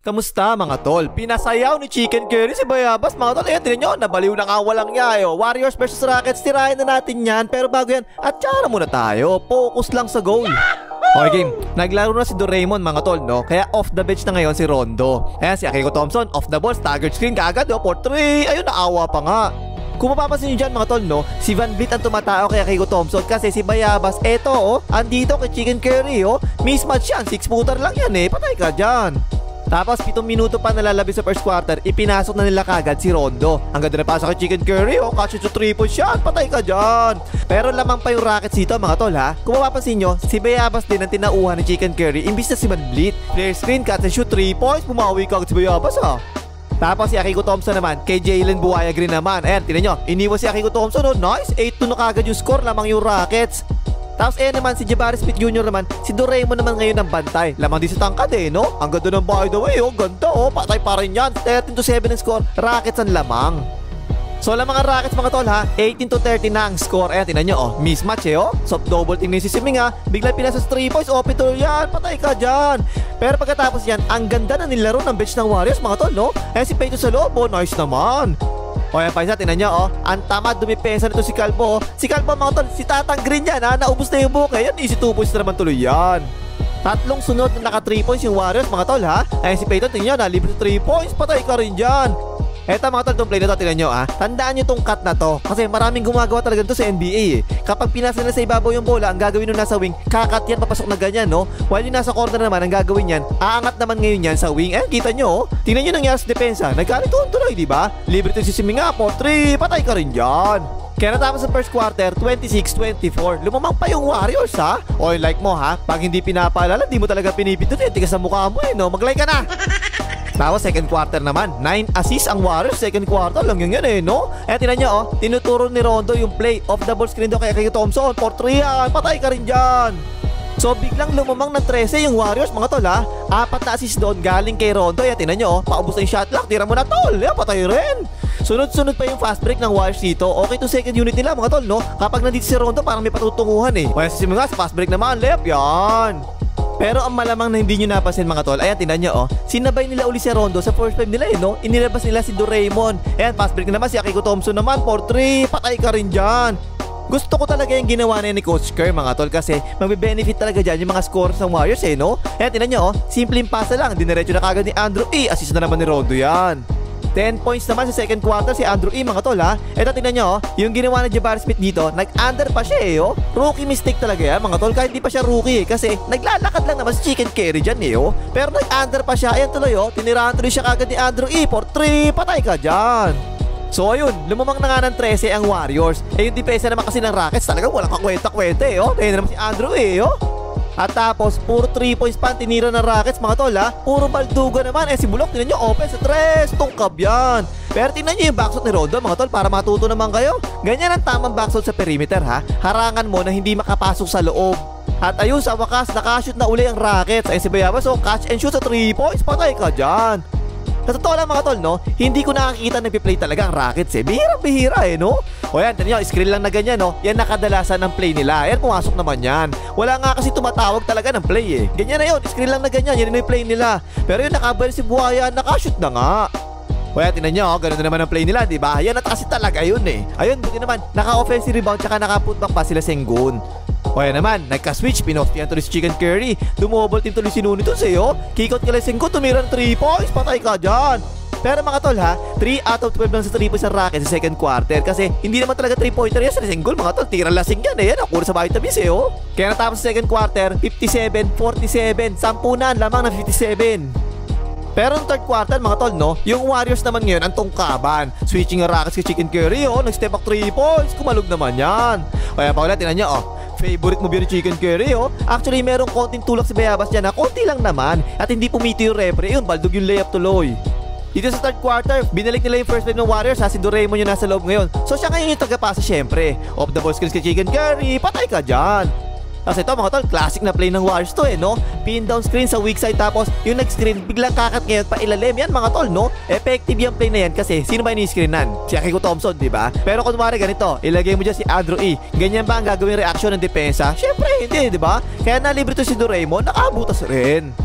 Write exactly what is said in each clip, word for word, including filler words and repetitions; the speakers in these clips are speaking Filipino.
Kamusta mga tol? Pinasayaw ni Chicken Curry si Bayabas mga tol. Ayan, tinan nyo, nabaliw na nga walang niya. Yo. Warriors versus Rockets, tirahin na natin yan. Pero bago yan, at tsara muna tayo. Focus lang sa goal. Okay game, naglaro na si Doraemon mga tol, no? Kaya off the bench na ngayon si Rondo. Ayan, si Akiko Thompson, off the ball, staggered screen kagad, yo, for three. Ayun, naawa pa nga. Kung mapapansin nyo dyan mga tol, no, si Van Vliet ang tumatao kay Akiko Thompson kasi si Bayabas, eto oh, andito kay Chicken Curry oh, mismatch yan, six footer lang yan eh, patay ka dyan. Tapos pitong minuto pa nalalabi sa first quarter, ipinasok na nila kagad si Rondo. Ang ganda na pasa kay Chicken Curry oh, catch it to triple shot, patay ka dyan. Pero lamang pa yung Rockets dito mga tol ha. Kung mapapansin nyo, si Bayabas din ang tinauhan ni Chicken Curry imbis na si Van Vliet. Clear screen, catch and shoot, three points, bumawi kagad si Bayabas ha. Tapos si Akiko Thompson naman, kay Jalen Buhaya Green naman. Ayan, tinan nyo, iniwan si Akiko Thompson, oh, nice, eight two na kagad yung score, lamang yung Rockets. Tapos ayan naman, si Jabari Smith Junior naman, si Doraemon naman ngayon ng bantay. Lamang din sa tangkad eh, no? Ang ganda ng by the way, oh, ganda oh, patay pa rin yan. thirteen to seven ang score, Rockets ang lamang. So lamang ang Rockets mga tol ha, eighteen to thirteen na ang score. Ayan, tinan nyo oh, mismatch eh oh. Soft double team ngayon si Siming ha, bigla pinasa three points, open to yan, patay ka dyan. Pero pagkatapos yan, ang ganda na nilaro ng bench ng Warriors mga tol, no? Ayan si Peyton sa loob, oh, nice naman. O yan pa isa, tinan nyo oh, ang tamad dumipesa nito si Calvo oh. Si Calvo mga tol, si Tatang Green yan ha, naubos na yung buke. Yan, easy two points na naman tuloy yan. Tatlong sunod na naka three points yung Warriors mga tol ha. Ayan si Peyton, tingnan nyo, nalibre sa three points, patay ka rin dyan. Eto mga tol, itong play na to, tingnan nyo ah. Tandaan nyo itong cut na to, kasi maraming gumagawa talaga nito sa N B A eh. Kapag pinasa na sa ibabaw yung bola, ang gagawin nung nasa wing, kakat yan, papasok na ganyan no. While yung nasa corner naman, ang gagawin yan, aangat naman ngayon yan sa wing. Eh, kita nyo oh, tingnan nyo nangyari sa depensa, nagkalituan tuloy diba? Libre to si Siming nga po, three, patay ka rin dyan. Kaya natapos sa first quarter, twenty-six twenty-four. Lumamang pa yung Warriors ha. O like mo ha, pag hindi pinapaalala, di mo talaga pinipindot eh, tigas sa mukha mo eh no, mag-like ka na. Tapos second quarter naman, nine assists ang Warriors, second quarter lang yun yan eh no. Eh tinan nyo oh, tinuturo ni Rondo yung play off the ball screen do kay Akiko Thompson, for three yan, patay ka rin dyan. So biglang lumamang ng thirteen yung Warriors mga tol ha. Apat na assist doon galing kay Rondo. Yan tinan nyo oh, paubos na yung shot clock, tira mo na tol, yan, patay rin. Sunod-sunod pa yung fast break ng Warriors dito. Okay to second unit nila mga tol no. Kapag nandito si Rondo parang may patutunguhan eh. Kaya si mga fast break naman, lep yan. Pero ang malamang na hindi nyo napansin mga tol, ayan tinan nyo oh, sinabay nila uli si Rondo sa first five nila eh no. Inilabas nila si Doraemon. Ayan, fast break naman si Akiko Thompson naman, for three, patay ka rin dyan. Gusto ko talaga yung ginawa na ni Coach Kerr mga tol, kasi magbe-benefit talaga dyan yung mga scores ng Warriors eh no. Ayan tinan nyo oh, simpleng pasa lang, diniretso na kagad ni Andrew E, assist na naman ni Rondo yan. ten points naman sa second quarter si Andrew E mga tol ha. Eto tingnan nyo oh, yung ginawa ni Jabari Smith dito, nag-under pa siya eh oh. Rookie mistake talaga yan mga tol, kahit hindi pa siya rookie eh, kasi naglalakad lang naman si Chicken Curry dyan eh oh. Pero nag-under pa siya, ayan tuloy oh, tinirahan tuloy siya kagad ni Andrew E, for three, patay ka dyan. So ayun, lumamang na nga ng thirteen ang Warriors. Eh yung depensa naman kasi ng Rockets talagang walang kakwenta-kwenta eh oh. Ayun naman si Andrew E oh. At tapos, puro three points pa tinira ng Rockets mga tol ha. Puro balduga naman. Eh si Bulok, tingnan nyo, open sa tres, tungkab yan. Pero tingnan nyo yung backshot ni Rondo mga tol, para matuto naman kayo. Ganyan ang tamang backshot sa perimeter ha. Harangan mo na hindi makapasok sa loob. At ayun, sa wakas, nakashoot na uli ang Rockets. Ay si Bayabas, so catch and shoot sa three points, patay ka dyan. Sa totoo lang mga tol no, hindi ko nakakita nagpi-play talaga ang Rockets eh. Bihirang-bihira eh no. O yan, tignan nyo, screen lang na ganyan no. Yan nakadalasan ng play nila. Yan, pumasok naman yan. Wala nga kasi tumatawag talaga ng play eh. Ganyan na yun, screen lang na ganyan. Yan yung play nila. Pero yun, nakabal si Buhaya, nakashoot na nga. O yan, tignan nyo, ganun na naman ang play nila, diba? Yan at kasi talaga yun eh. Ayun, buti naman, naka-offensive rebound tsaka naka-putback pa sila Sengun. O yan naman, nagka-switch, pinostihan tuloy si Chicken Curry. Dumobol team tuloy si Nunito sa'yo. Kikot ka lang Sengun, tumira ng three points, patay ka dyan. Pero mga tol ha, three out of twelve lang sa three points sa Rockets sa second quarter, kasi hindi naman talaga three pointer yan sa single mga tol, tira lasing yan eh, yan ako sa vitamins eh oh. Kaya natapos sa second quarter, fifty-seven forty-seven, sampunan lamang na fifty-seven. Pero yung third quarter mga tol no, yung Warriors naman ngayon ang tungkaban. Switching ang Rockets kay Chicken Curry oh, nag-step back three points, kumalog naman yan. Kaya pa ulit, tinan nyo oh, favorite mo ba yung Chicken Curry oh. Actually merong konting tulak si Bayabas dyan na konti lang naman, at hindi pumiti yung referee, yun, baldog yung layup tuloy. Dito sa third quarter, binalik nila yung first wave ng Warriors ha, si Doraemon yung nasa loob ngayon. So siya ngayon yung tagapasa syempre. Off the ball skills kay Chicken Curry, patay ka dyan. Tapos ito mga tol, classic na play ng Warriors to eh no. Pin down screen sa weak side, tapos yung next screen biglang kakat ngayon pa ilalim. Yan mga tol no, effective yung play na yan kasi sino ba yung screenan? Si Akiko Thompson diba? Pero kung kumari ganito, ilagay mo dyan si Andrew E, ganyan ba ang gagawin reaction ng depensa? Syempre hindi diba? Kaya nalibre to si Doraemon, nakabutas rin.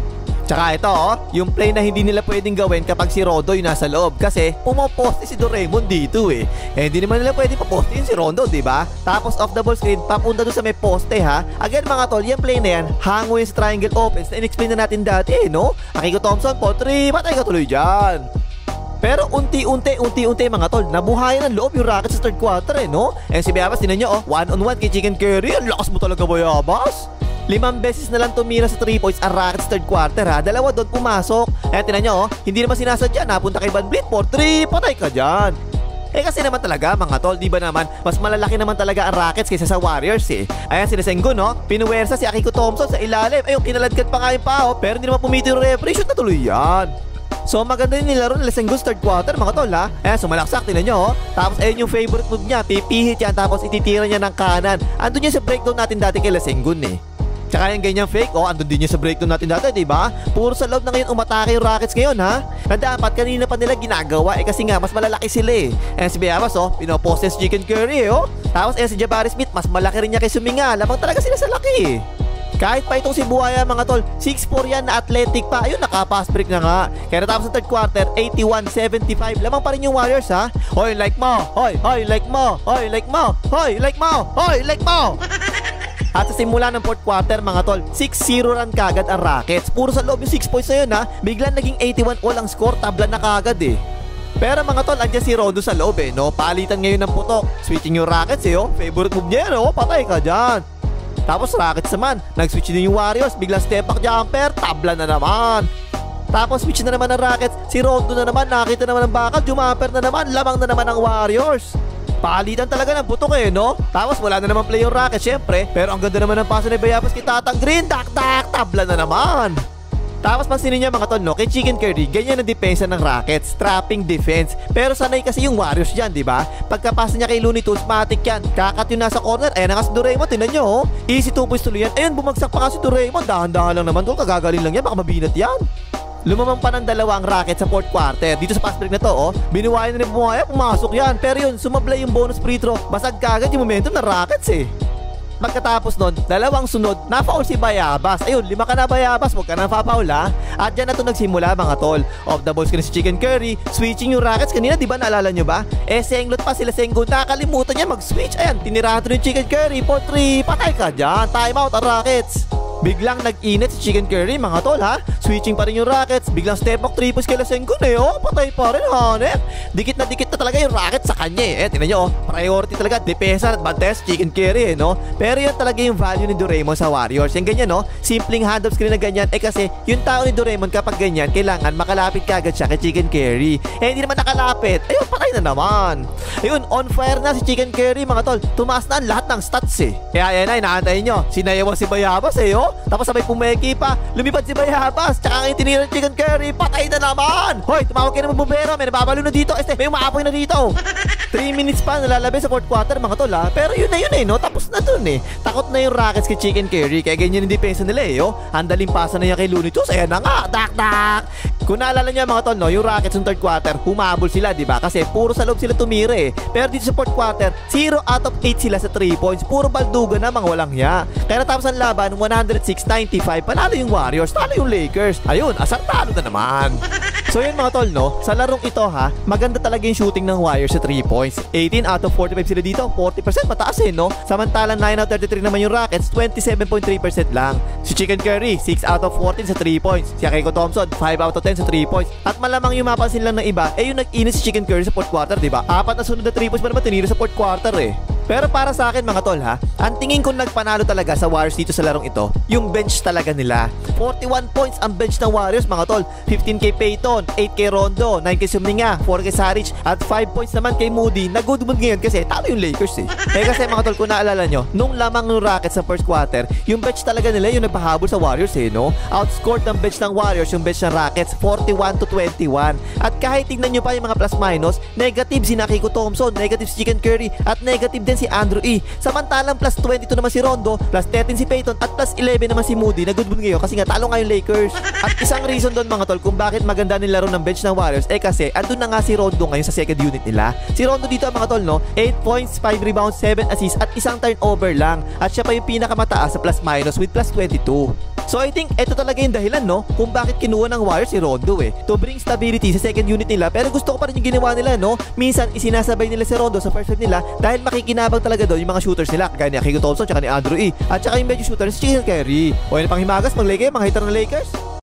Tsaka ito oh, yung play na hindi nila pwedeng gawin kapag si Rondo yung nasa loob kasi pumoposte si Doraemon dito eh. Eh hindi naman nila pwedeng paposte yun si Rondo, diba? Tapos off the ball screen, papunta doon sa may poste ha. Again mga tol, yung play na yan, hango yung sa triangle opens na in-explain na natin dati eh, no? Akiko Thompson po, three, patay ka tuloy dyan. Pero unti-unti, unti-unti mga tol, nabuhayan ng loob yung Rockets sa third quarter eh, no? Eh si Bayabas, tinan nyo oh, one on one kay Chicken Curry, ang lakas mo talaga Bayabas. Limang beses na lang tumira sa three points ang Rockets third quarter ha. Dalawa doon pumasok. Eh tinan nyo oh, hindi naman sinasadya, napunta kay Van Vliet for three, patay ka dyan. Eh kasi naman talaga mga tol, di ba naman, mas malalaki naman talaga ang Rockets kaysa sa Warriors eh. Ayan si Sengun no, pinuwersa si Akiko Thompson sa ilalim. Ayun, kinaladkad pa nga yung pao, pero hindi naman pumito yung referee, shoot na tuloy yan. So maganda yung nilaro nila Sengun third quarter mga tol ha. Ayan, sumalaksak, tinan nyo oh. Tapos ayun yung favorite move niya, pipihit yan tapos ititira niya ng kanan. Andun yan sa breakdown natin dati kay Sengun eh. Tsaka yung ganyang fake, oh, andun din yung sa breakdown natin dati, diba? Puro sa loob na ngayon umatake yung Rockets ngayon, ha? Na dapat kanina pa nila ginagawa, eh kasi nga, mas malalaki sila eh. Ayan si Bayabas, oh, pinoposte si Chicken Curry, eh, oh. Tapos ayan si Jabari Smith, mas malaki rin niya kay Suminga. Lamang talaga sila sa laki, eh. Kahit pa itong si Buhaya mga tol, six four yan na athletic pa. Ayun, naka-pass break na nga. Kaya natapos sa third quarter, eighty-one seventy-five. Lamang pa rin yung Warriors ha. Hoy, like mo. Hoy, hoy, like mo. Hoy, like mo. Hoy, like mo. Hoy, like mo. At sa simula ng fourth quarter mga tol, six zero run kagad ang Rockets. Puro sa loob yung six points na yun ha. Biglang naging eighty-one all ang score, tabla na kagad eh. Pero mga tol, andyan si Rondo sa loob eh, no? Palitan ngayon ng putok. Switching yung Rockets eh, oh. Favorite move niya yan, oh. Patay ka dyan. Tapos Rockets naman, nag-switch din yung Warriors. Biglang step back jumper, tabla na naman. Tapos switch na naman ng Rockets. Si Rondo na naman, nakita naman ng bakal, jumper na naman, lamang na naman ang Warriors. Palitan talaga ng butok eh, no? Tapos wala na naman play yung Rockets, syempre. Pero ang ganda naman ng paso ni Bayabas kay Tatang Green. Tak, tak, tabla na naman. Tapos pansinin niya mga tol, no? Kay Chicken Curry, ganyan ang depensa ng Rockets. Trapping defense. Pero sanay kasi yung Warriors dyan, di ba? Pagkapasa niya kay Looney Tunes, matik yan. Kakat yung nasa corner. Ayan na nga si Doraemon, tinan nyo, oh. Easy two points tuloy yan. Ayun, bumagsak pa nga si Doraemon. Dahan-dahan lang naman tol, kagagaling lang yan. Baka mabinat yan. Lumamang pa ng dalawa ang Rockets sa fourth quarter. Dito sa fast break na to, oh, binuwayan na ni Buhaya, pumasok yan. Pero yun, sumablay yung bonus free throw. Basag kagad yung momentum ng Rockets eh. Pagkatapos nun, dalawang sunod, na-foul si Bayabas. Ayun, lima ka na Bayabas, huwag ka na pa-foul ha. At dyan na to nagsimula mga tol. Off the ball screen si Chicken Curry, switching yung Rockets. Kanina, di ba naalala nyo ba? Eh, senglot pa sila Sengun, nakalimutan niya mag-switch. Ayan, tinirahan to yung Chicken Curry for three. Patay ka dyan, time out ang Rockets. Biglang nag-init si Chicken Curry mga tol ha. Switching pa rin yung Rockets. Biglang step back three points kay Sengun eh, oh. Patay pa rin hanep. Dikit na dikit na talaga yung Rockets sa kanya eh. Eh tingnan nyo oh, priority talaga depensa at bantes Chicken Curry eh, no. Pero yun talaga yung value ni Doraemon sa Warriors. Yung ganyan no, simpleng hand up screen na ganyan. Eh kasi yung tao ni Doraemon kapag ganyan, kailangan makalapit kagad siya kay Chicken Curry. Eh hindi naman nakalapit. Ayun, patay na naman. Ayun, on fire na si Chicken Curry mga tol. Tumaas na ang lahat ng stats eh. Kaya yan ay inaantay nyo, sinayawan si Bayabas eh, oh. Tapos sabay pumeki pa, lumipad si Bayabas. Tsaka ngayon tinira ng Chicken Curry, patay na naman. Hoy, tumawag kayo ng bumbero, may nababalo na dito. Este, may umaapoy na dito. three minutes pa nalalabi sa fourth quarter mga tol ha. Pero yun na yun eh, no? Tapos na dun eh. Takot na yung Rockets kay Chicken Curry. Kaya ganyan yung depensa nila eh, oh. Handaling pasa na yan kay Looney Tunes. Ayan na nga, dak dak. Kung naalala niya mga tol, no, yung Rockets ng third quarter, humabol sila, di ba? Kasi puro sa loob sila tumira eh. Pero dito sa fourth quarter, zero out of eight sila sa three points. Puro balduga na, mga walang hiya. Kaya natapos ang laban, one oh six ninety-five. Panalo yung Warriors, talo yung Lakers. Ayun, asar talo na naman. So yun mga tol, no, sa larong ito ha, maganda talaga yung shooting ng Warriors sa three points. eighteen out of forty-five sila dito, forty percent mataas eh, no? Samantalang nine out of thirty-three naman yung Rockets, twenty-seven point three percent lang. Si Chicken Curry, six out of fourteen sa three points. Si Akiko Thompson, five out of ten sa three points. At malamang yung mapansin lang ng iba, eh yung nag-init si Chicken Curry sa fourth quarter, di ba? Apat na sunod na three points pa naman tinira sa fourth quarter eh. Pero para sa akin mga tol ha, ang tingin ko nagpanalo talaga sa Warriors dito sa larong ito, yung bench talaga nila. forty-one points ang bench ng Warriors mga tol. fifteen kay Payton, eight kay Rondo, nine kay Suminga, four kay Saric, at five points naman kay Moody. Nag-good mood ngayon kasi talo yung Lakers eh. Eh kasi mga tol, kung naalala nyo, nung lamang ng Rockets sa first quarter, yung bench talaga nila yung nagpahabol sa Warriors eh, no? Outscored ng bench ng Warriors yung bench ng Rockets, forty-one to twenty-one. At kahit tignan nyo pa yung mga plus minus, negative si Akiko Thompson, negative si Chicken Curry, at negative din si Andrew E. Samantalang plus twenty-two naman si Rondo, plus thirteen si Payton, at plus eleven naman si Moody. Nag-good mood ngayon kasi nga talo nga yung Lakers. At isang reason doon mga tol kung bakit maganda nilaro ng bench ng Warriors, eh kasi andun na nga si Rondo ngayon sa second unit nila. Si Rondo dito mga tol, no, eight points, five rebounds, seven assists, at isang turnover lang. At siya pa yung pinakamataas sa plus minus with plus twenty-two. So I think ito talaga yung dahilan, no, kung bakit kinuha ng Warriors si Rondo eh. To bring stability sa second unit nila, pero gusto ko pa rin yung ginawa nila, no. Minsan isinasabay nila si Rondo sa first five nila dahil makikinabang talaga doon yung mga shooters nila, kagaya ni Akiko Thompson tsaka ni Andrew E. At tsaka yung medyo shooter si Stephen Curry. O yun pang himagas, mag-Lakers, mga hitter ng Lakers.